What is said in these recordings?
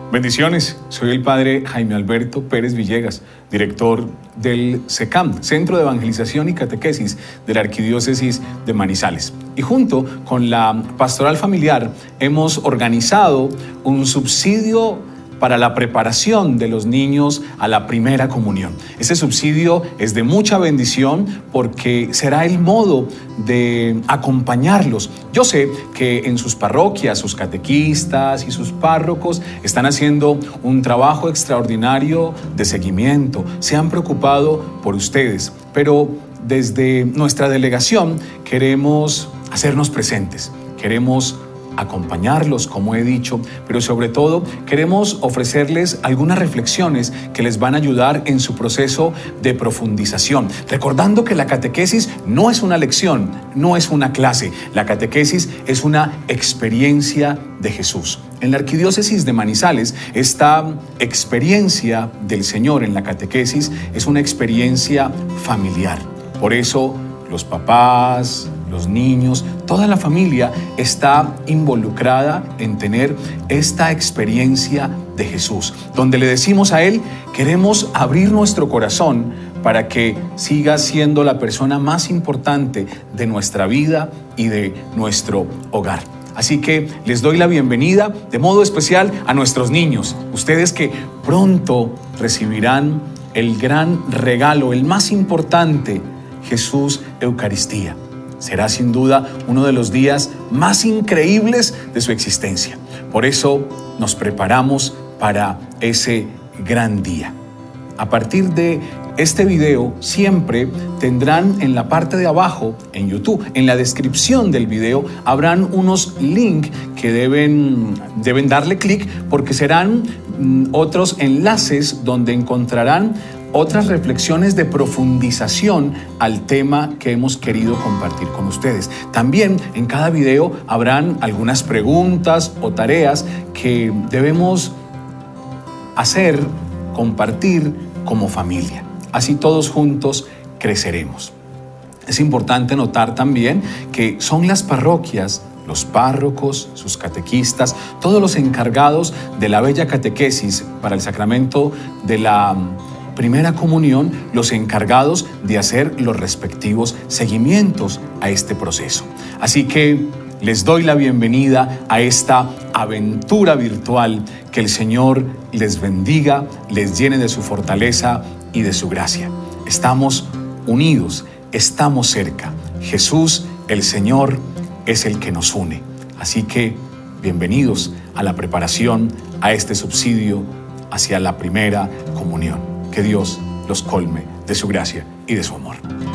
Bendiciones, soy el padre Jaime Alberto Pérez Villegas, director del SECAM, Centro de Evangelización y Catequesis de la Arquidiócesis de Manizales. Y junto con la Pastoral Familiar hemos organizado un subsidio para la preparación de los niños a la primera comunión. Ese subsidio es de mucha bendición porque será el modo de acompañarlos. Yo sé que en sus parroquias, sus catequistas y sus párrocos están haciendo un trabajo extraordinario de seguimiento. Se han preocupado por ustedes, pero desde nuestra delegación queremos hacernos presentes. Queremos acompañarlos, como he dicho, pero sobre todo queremos ofrecerles algunas reflexiones que les van a ayudar en su proceso de profundización, recordando que la catequesis no es una lección, no es una clase. La catequesis es una experiencia de Jesús. En la Arquidiócesis de Manizales, esta experiencia del Señor en la catequesis es una experiencia familiar. Por eso, los papás, los niños, toda la familia está involucrada en tener esta experiencia de Jesús, donde le decimos a Él, queremos abrir nuestro corazón para que siga siendo la persona más importante de nuestra vida y de nuestro hogar. Así que les doy la bienvenida de modo especial a nuestros niños, ustedes que pronto recibirán el gran regalo, el más importante, Jesús Eucaristía. Será sin duda uno de los días más increíbles de su existencia. Por eso nos preparamos para ese gran día. A partir de este video siempre tendrán en la parte de abajo, en YouTube, en la descripción del video, habrán unos links que deben darle clic porque serán otros enlaces donde encontrarán otras reflexiones de profundización al tema que hemos querido compartir con ustedes. También en cada video habrán algunas preguntas o tareas que debemos hacer, compartir como familia. Así todos juntos creceremos. Es importante notar también que son las parroquias, los párrocos, sus catequistas, todos los encargados de la bella catequesis para el sacramento de la primera comunión, los encargados de hacer los respectivos seguimientos a este proceso. Así que les doy la bienvenida a esta aventura virtual. Que el Señor les bendiga, les llene de su fortaleza y de su gracia. Estamos unidos, estamos cerca. Jesús, el Señor, es el que nos une. Así que bienvenidos a la preparación, a este subsidio hacia la primera comunión. Que Dios los colme de su gracia y de su amor.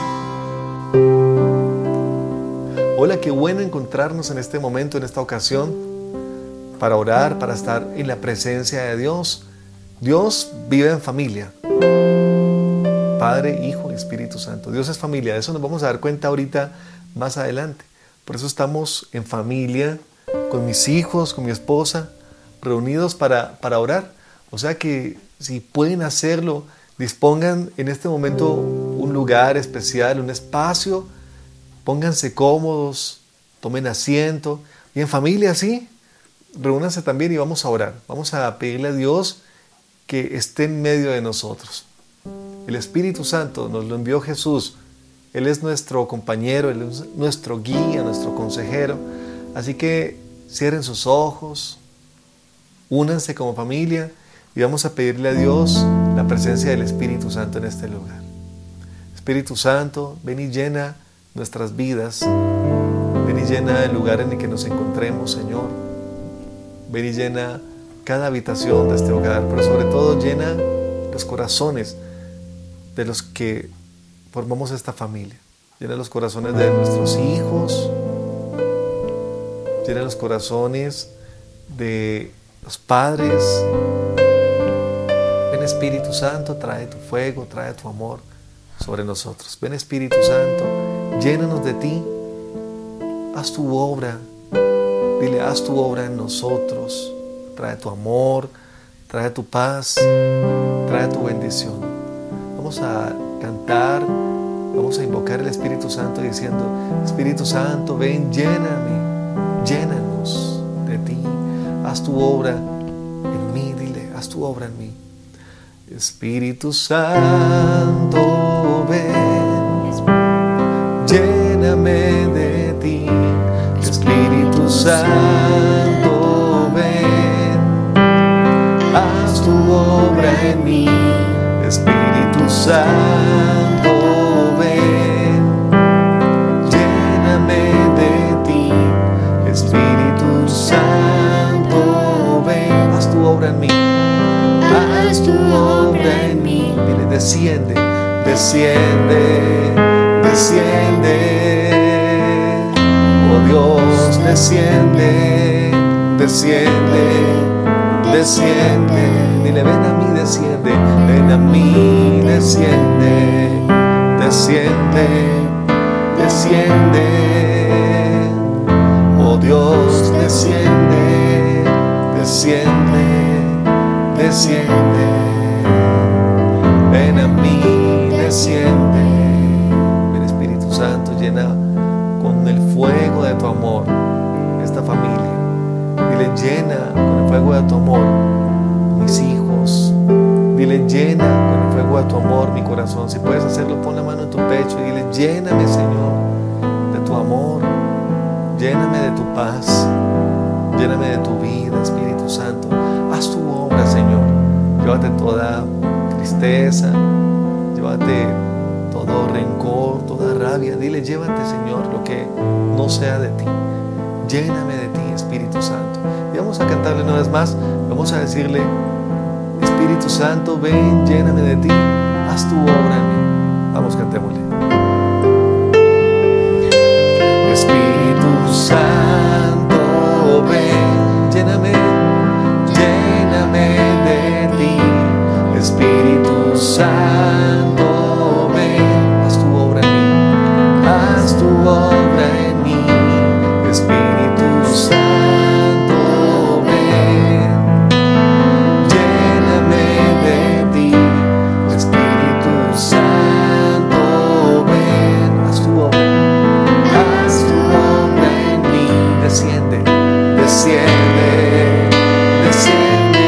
Hola, qué bueno encontrarnos en este momento, en esta ocasión, para orar, para estar en la presencia de Dios. Dios vive en familia. Padre, Hijo y Espíritu Santo. Dios es familia. De eso nos vamos a dar cuenta ahorita más adelante. Por eso estamos en familia, con mis hijos, con mi esposa, reunidos para orar. O sea que si pueden hacerlo, dispongan en este momento un lugar especial, un espacio, pónganse cómodos, tomen asiento y en familia sí, reúnanse también y vamos a orar. Vamos a pedirle a Dios que esté en medio de nosotros. El Espíritu Santo nos lo envió Jesús. Él es nuestro compañero, Él es nuestro guía, nuestro consejero. Así que cierren sus ojos, únanse como familia y vamos a pedirle a Dios la presencia del Espíritu Santo en este lugar. Espíritu Santo, ven y llena nuestras vidas. Ven y llena el lugar en el que nos encontremos, Señor. Ven y llena cada habitación de este hogar, pero sobre todo llena los corazones de los que formamos esta familia. Llena los corazones de nuestros hijos. Llena los corazones de los padres. Ven Espíritu Santo, trae tu fuego, trae tu amor sobre nosotros. Ven Espíritu Santo, llénanos de ti. Haz tu obra. Dile, haz tu obra en nosotros. Trae tu amor, trae tu paz, trae tu bendición. Vamos a cantar, vamos a invocar el Espíritu Santo diciendo, Espíritu Santo, ven, lléname, llénanos de ti. Haz tu obra en mí, dile haz tu obra en mí. Espíritu Santo, ven, lléname de ti. Espíritu Santo, ven, haz tu obra en mí. Espíritu Santo, ven, lléname de ti. Espíritu Santo, ven, haz tu obra en mí. Haz tu obra en mí. Dile, desciende, desciende, desciende. Oh Dios, desciende, desciende, desciende. Dile, ven a mí, desciende, ven a mí, desciende, desciende, desciende. Oh Dios, desciende, desciende, desciende. Ven a mí, desciende. Ven, Espíritu Santo, llena con el fuego de tu amor esta familia. Dile, llena con el fuego de tu amor mis hijos. Dile, llena con el fuego de tu amor mi corazón. Si puedes hacerlo, pon la mano en tu pecho y dile, lléname, Señor, de tu amor. Lléname de tu paz. Lléname de tu vida, Espíritu Santo. Haz tu obra, Señor. Llévate toda tristeza. Llévate todo rencor, toda rabia. Dile, llévate, Señor, lo que no sea de ti. Lléname de ti, Espíritu Santo. Y vamos a cantarle una vez más. Vamos a decirle, Espíritu Santo, ven, lléname de ti. Haz tu obra en mí. Vamos, cantémosle. Espíritu Santo, ven, lléname, lléname de ti. Espíritu Santo, ven, haz tu obra en mí, haz tu obra en mí. Espíritu Santo, ven, lléname de ti. Espíritu Santo, ven, haz tu obra. Haz tu obra en mí. Desciende, desciende, desciende.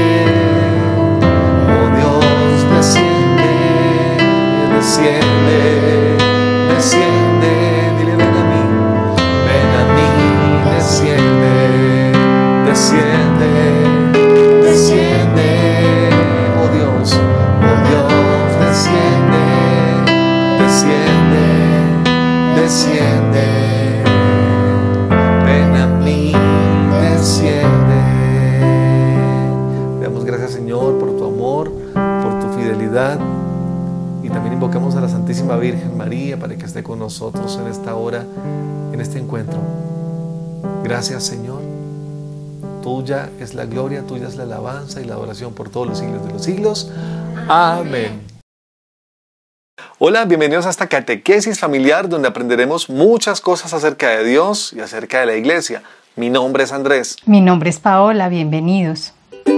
Oh Dios, desciende, desciende, desciende. Dile, ven a mí, desciende, desciende, desciende. Oh Dios, desciende, desciende, desciende. Ven a mí, desciende. Damos gracias, Señor, por tu amor, por tu fidelidad. Y también invocamos a la Santísima Virgen María para que esté con nosotros en esta hora, en este encuentro. Gracias, Señor. Tuya es la gloria, tuya es la alabanza y la adoración por todos los siglos de los siglos. Amén. Hola, bienvenidos a esta catequesis familiar donde aprenderemos muchas cosas acerca de Dios y acerca de la Iglesia. Mi nombre es Andrés. Mi nombre es Paola, bienvenidos.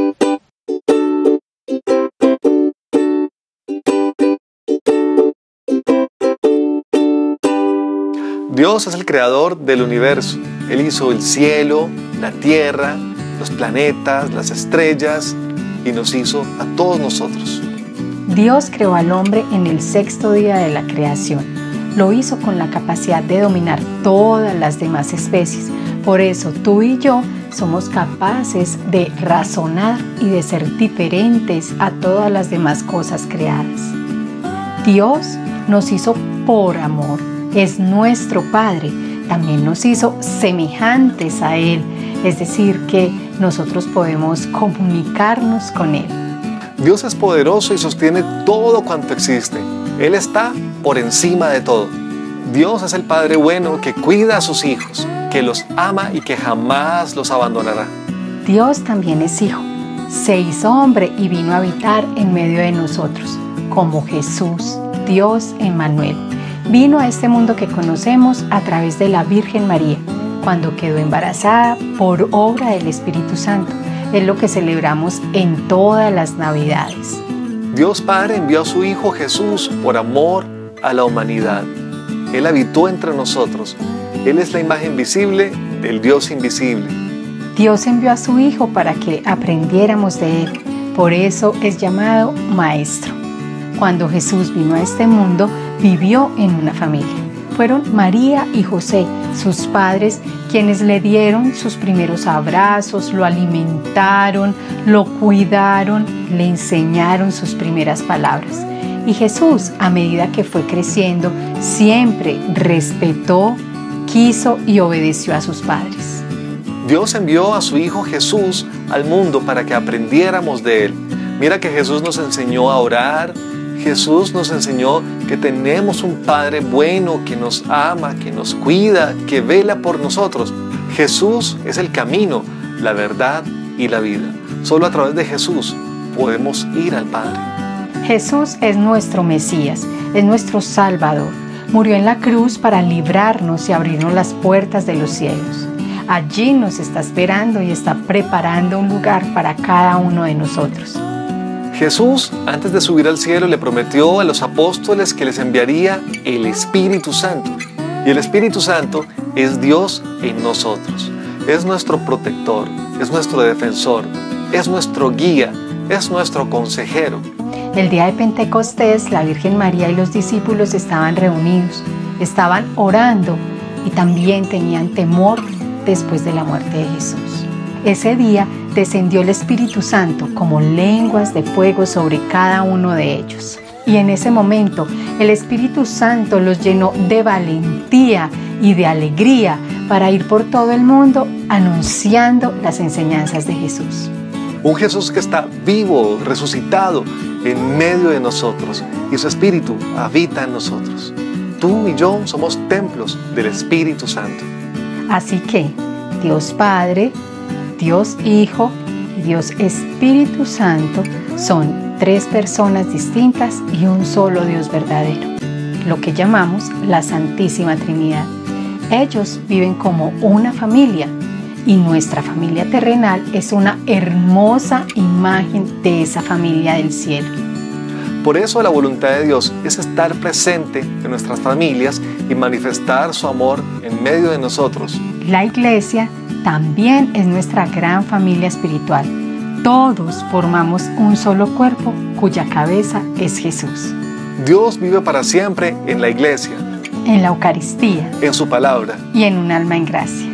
Dios es el creador del universo. Él hizo el cielo, la tierra, los planetas, las estrellas y nos hizo a todos nosotros. Dios creó al hombre en el sexto día de la creación. Lo hizo con la capacidad de dominar todas las demás especies. Por eso tú y yo somos capaces de razonar y de ser diferentes a todas las demás cosas creadas. Dios nos hizo por amor. Es nuestro Padre. También nos hizo semejantes a Él. Es decir, que nosotros podemos comunicarnos con Él. Dios es poderoso y sostiene todo cuanto existe. Él está por encima de todo. Dios es el Padre bueno que cuida a sus hijos, que los ama y que jamás los abandonará. Dios también es Hijo. Se hizo hombre y vino a habitar en medio de nosotros, como Jesús, Dios Emmanuel. Vino a este mundo que conocemos a través de la Virgen María, cuando quedó embarazada por obra del Espíritu Santo. Es lo que celebramos en todas las Navidades. Dios Padre envió a su Hijo Jesús por amor a la humanidad. Él habitó entre nosotros. Él es la imagen visible del Dios invisible. Dios envió a su Hijo para que aprendiéramos de Él. Por eso es llamado Maestro. Cuando Jesús vino a este mundo, vivió en una familia. Fueron María y José, sus padres, quienes le dieron sus primeros abrazos, lo alimentaron, lo cuidaron, le enseñaron sus primeras palabras. Y Jesús, a medida que fue creciendo, siempre respetó, quiso y obedeció a sus padres. Dios envió a su Hijo Jesús al mundo para que aprendiéramos de Él. Mira que Jesús nos enseñó a orar. Jesús nos enseñó que tenemos un Padre bueno que nos ama, que nos cuida, que vela por nosotros. Jesús es el camino, la verdad y la vida. Solo a través de Jesús podemos ir al Padre. Jesús es nuestro Mesías, es nuestro Salvador. Murió en la cruz para librarnos y abrirnos las puertas de los cielos. Allí nos está esperando y está preparando un lugar para cada uno de nosotros. Jesús, antes de subir al cielo, le prometió a los apóstoles que les enviaría el Espíritu Santo. Y el Espíritu Santo es Dios en nosotros. Es nuestro protector, es nuestro defensor, es nuestro guía, es nuestro consejero. El día de Pentecostés, la Virgen María y los discípulos estaban reunidos, estaban orando y también tenían temor después de la muerte de Jesús. Ese día descendió el Espíritu Santo como lenguas de fuego sobre cada uno de ellos. Y en ese momento el Espíritu Santo los llenó de valentía y de alegría para ir por todo el mundo anunciando las enseñanzas de Jesús. Un Jesús que está vivo, resucitado en medio de nosotros y su Espíritu habita en nosotros. Tú y yo somos templos del Espíritu Santo. Así que Dios Padre, Dios Hijo y Dios Espíritu Santo son tres personas distintas y un solo Dios verdadero, lo que llamamos la Santísima Trinidad. Ellos viven como una familia y nuestra familia terrenal es una hermosa imagen de esa familia del cielo. Por eso la voluntad de Dios es estar presente en nuestras familias y manifestar su amor en medio de nosotros. La Iglesia también es nuestra gran familia espiritual. Todos formamos un solo cuerpo cuya cabeza es Jesús. Dios vive para siempre en la Iglesia, en la Eucaristía, en su palabra y en un alma en gracia.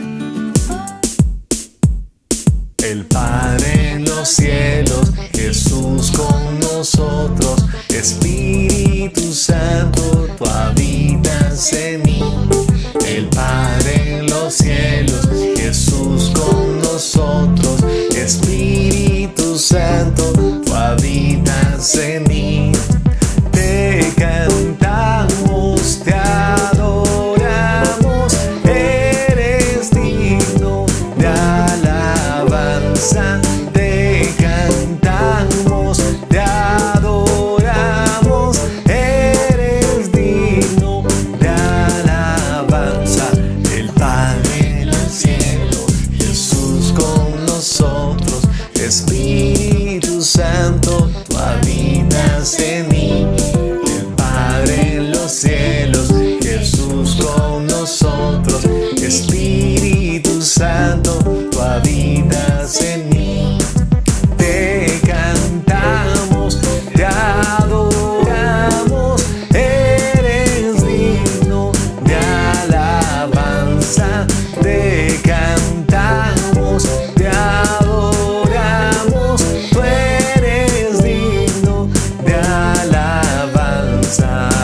El Padre en los cielos, Jesús con nosotros, Espíritu Santo, tú habitas en mí. El Padre en los cielos, Jesús con nosotros, Espíritu Santo, tú habitas en mí. Te cantamos, te adoramos, eres digno de alabanza. Te cantamos, te adoramos, eres digno de alabanza. El Padre en el cielo, Jesús con nosotros, Espíritu Santo, tú habitas en mí. El Padre en los cielos, Jesús con nosotros, Espíritu Santo, tú habitas en mí. Te cantamos, te adoramos, eres digno de alabanza. Te cantamos, te adoramos, tú eres digno de alabanza.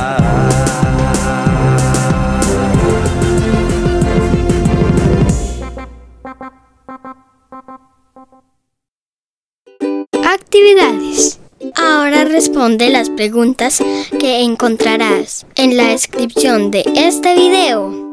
Actividades. Ahora responde las preguntas que encontrarás en la descripción de este video.